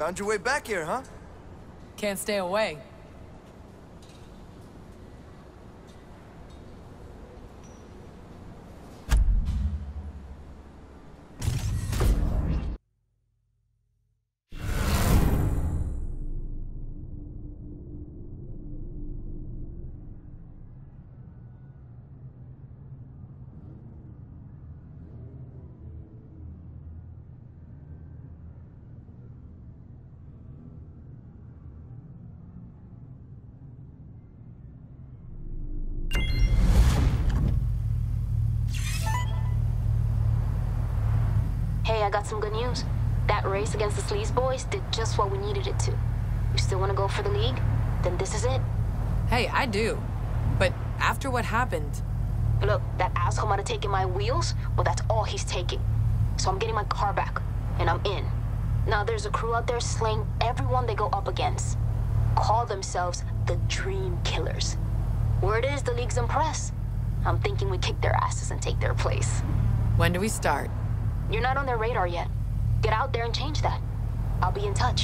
Found your way back here, huh? Can't stay away. Hey, I got some good news. That race against the Sleaze boys did just what we needed it to. You still want to go for the league? Then this is it. Hey, I do. But after what happened... Look, that asshole might have taken my wheels. Well, that's all he's taking. So I'm getting my car back, and I'm in. Now there's a crew out there slaying everyone they go up against. Call themselves the Dream Killers. Word is the league's impressed. I'm thinking we kick their asses and take their place. When do we start? You're not on their radar yet. Get out there and change that. I'll be in touch.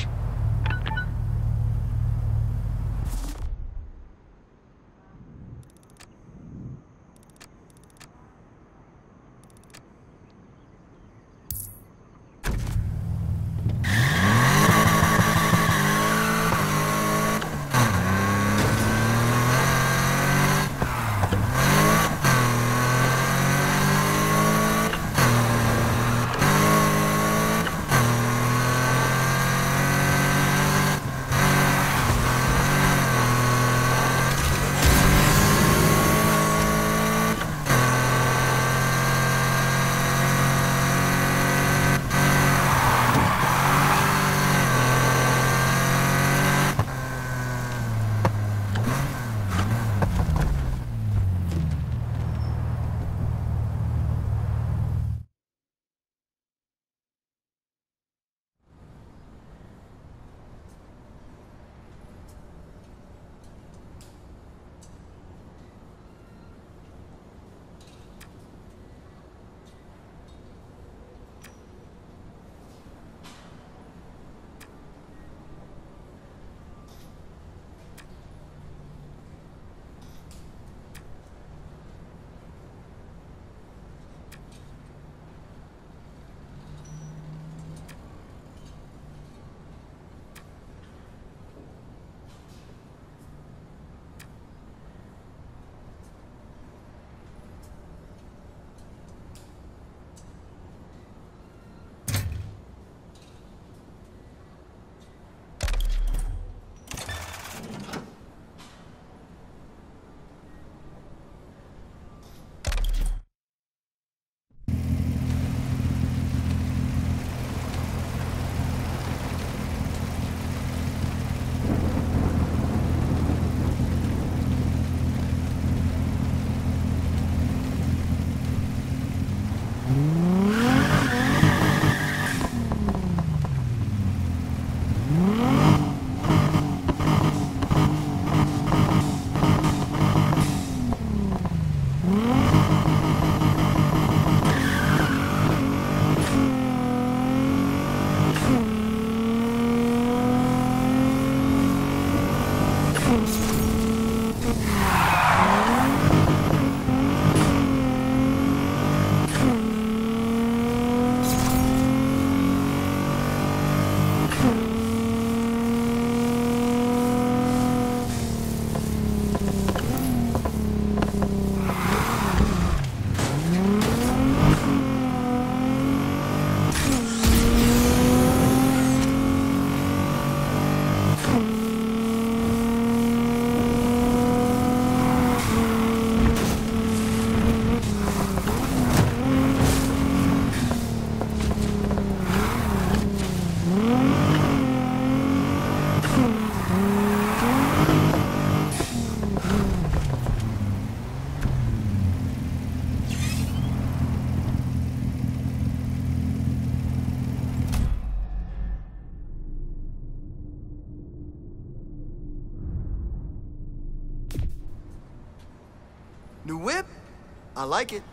New whip? I like it.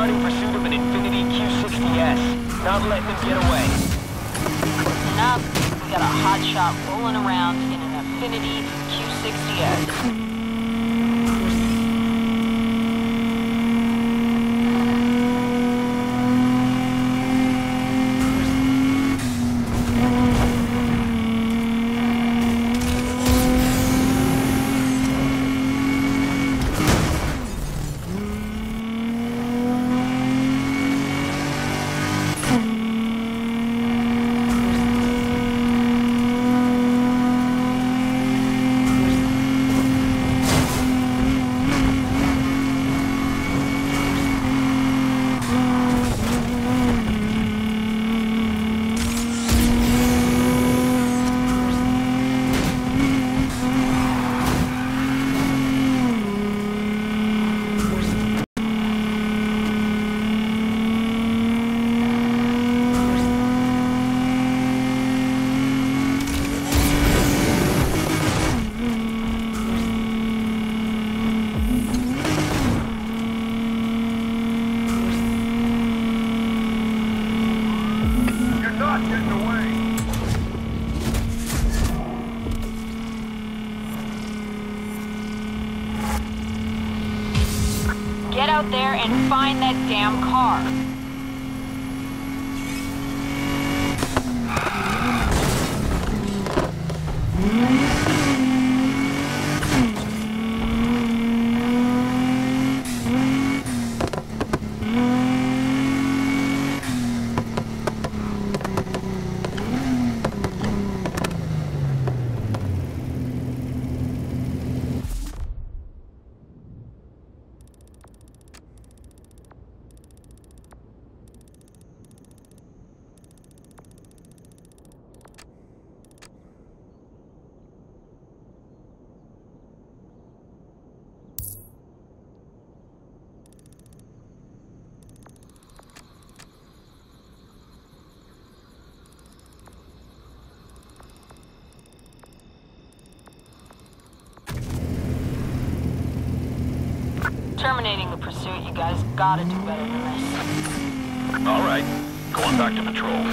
starting pursuit of an Infinity Q60S. Not letting them get away. Listen up. We got a hotshot rolling around in an Infinity Q60S. Get out there and find that damn car. Terminating the pursuit, you guys gotta do better than this. All right. Going back to patrol.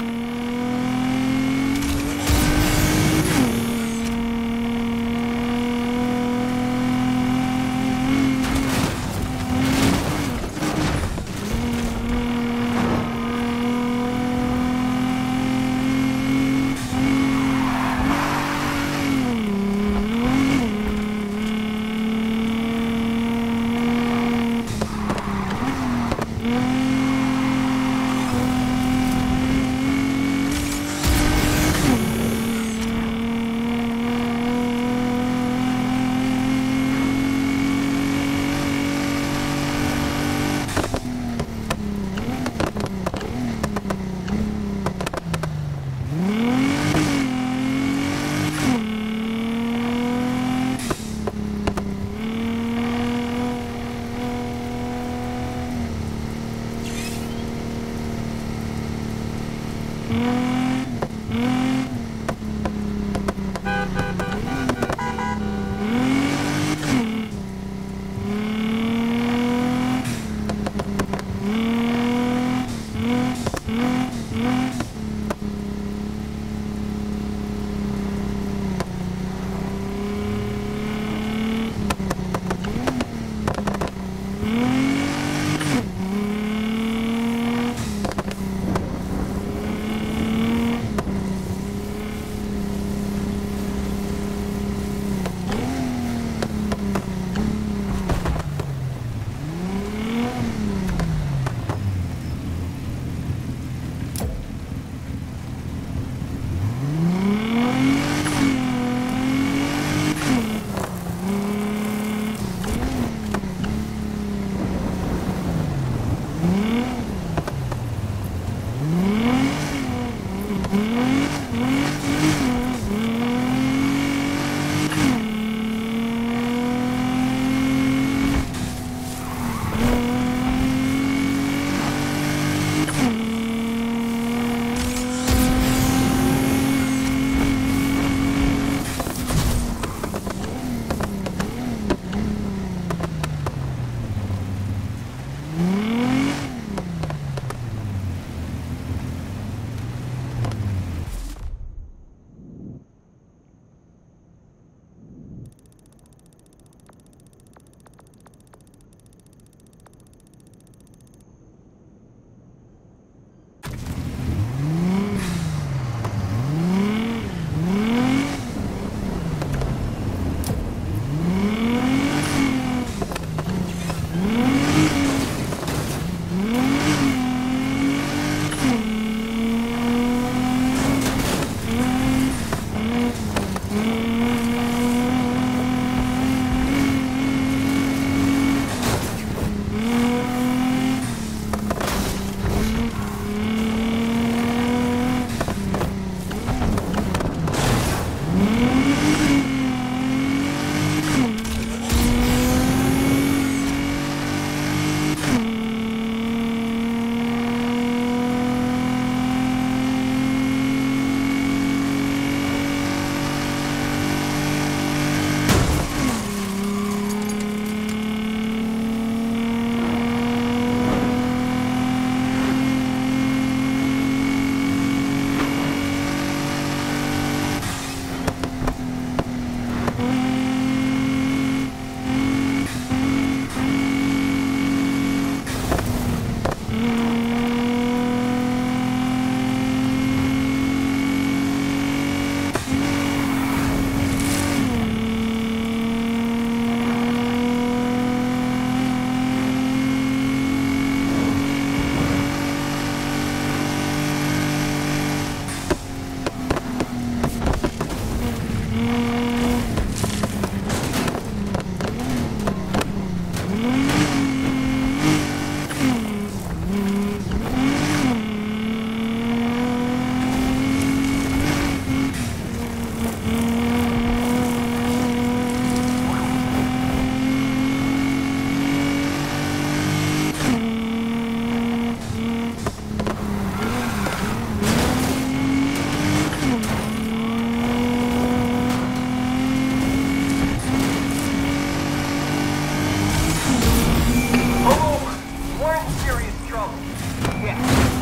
serious trouble. Yeah.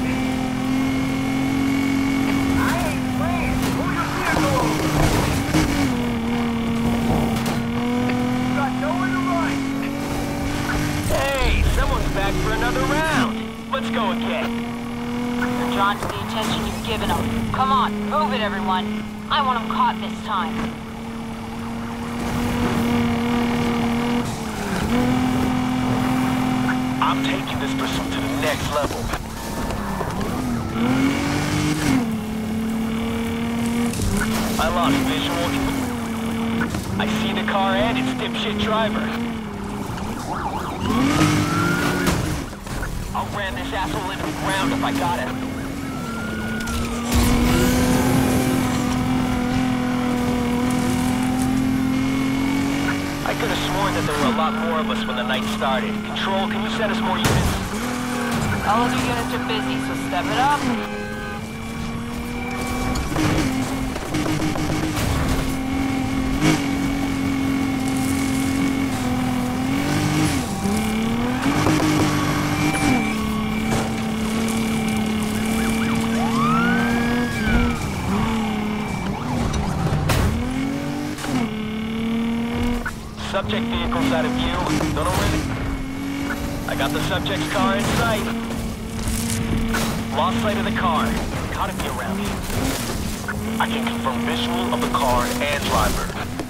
I ain't playing. Move your vehicle over. You got nowhere to run. Hey, someone's back for another round. Let's go again. You're drawn to the attention you've given them. Come on, move it, everyone. I want them caught this time. I'm taking this pursuit to the next level. I lost visual. I see the car and its dipshit driver. I'll ram this asshole into the ground if I got it. I could have sworn that there were a lot more of us when the night started. Control, can you send us more units? All of your units are busy, so step it up. Subject vehicle's out of view. Don't know where I got the subject's car in sight. Lost sight of the car. Gotta be around here. I can confirm visual of the car and driver.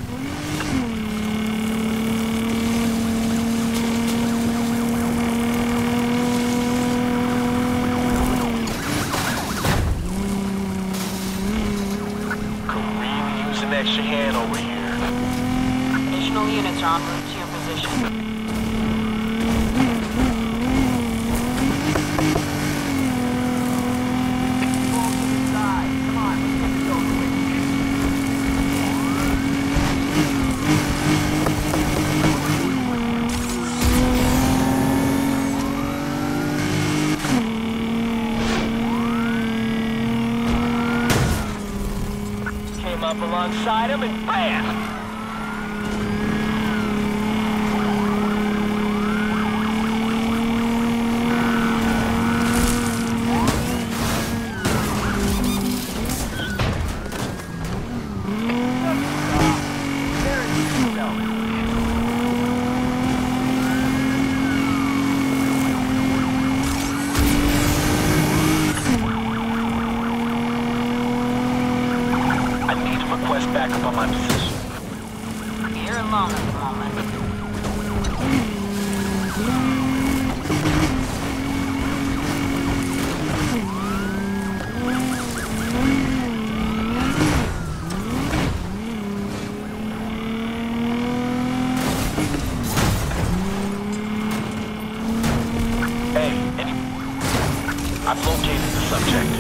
Could really use an extra hand over here. Additional units are en route to your position. Came up alongside him and bam! Back up on my position. You're alone at the moment. Hey, I've located the subject.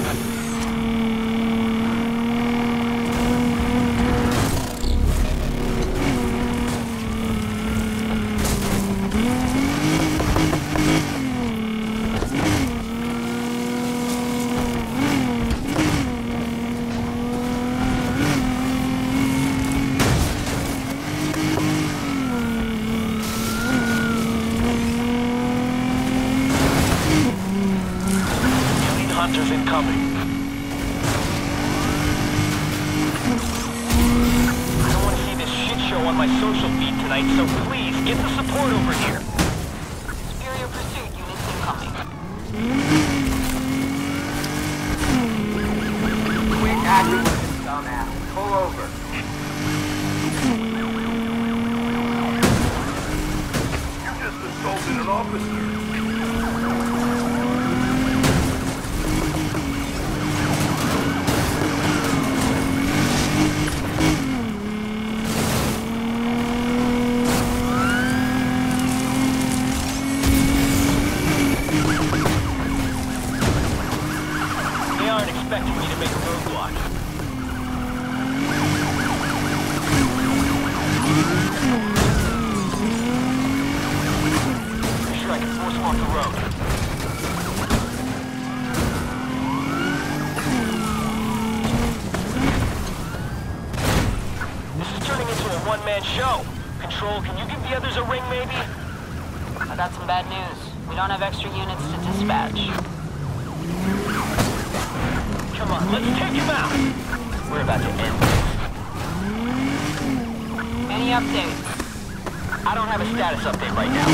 Hunters incoming. I don't want to see this shit show on my social feed tonight, so please, get the support over here. Superior pursuit units incoming. Quick action, dumbass. Pull over. You just assaulted an officer. Expecting me to make a roadblock. Pretty sure I can force them off the road. This is turning into a one-man show. Control, can you give the others a ring, maybe? I got some bad news. We don't have extra units to dispatch. Come on, let's take him out. We're about to end this. Any updates? I don't have a status update right now.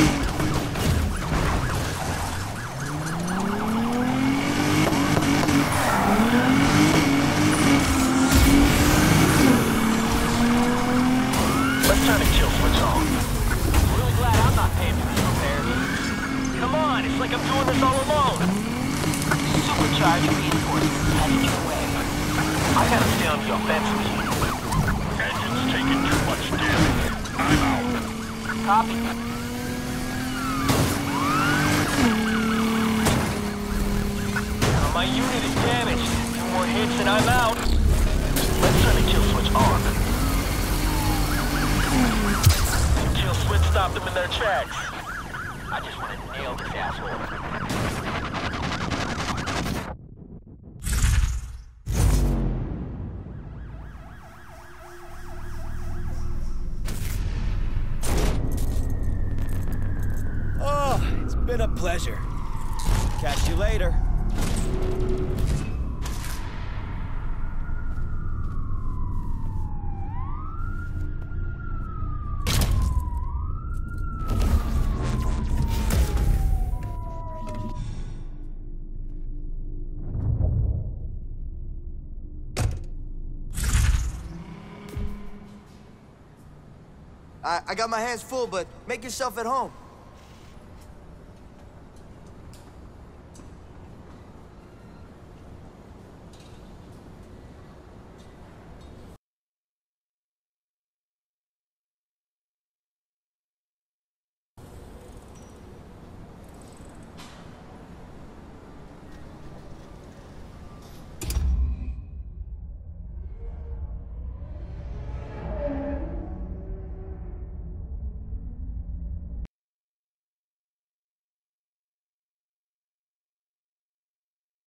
Let's turn the kill switch on. Really glad I'm not paying for these repairs. Come on, it's like I'm doing this all alone. Supercharged reinforcements headed your way. I gotta stay on the offensive here. Engine's taking too much damage. I'm out. Copy. My unit is damaged. 2 more hits and I'm out. Let's turn the kill switch on. Kill switch stopped them in their tracks. I just want to nail this asshole. Oh, it's been a pleasure. Catch you later. I got my hands full, but make yourself at home.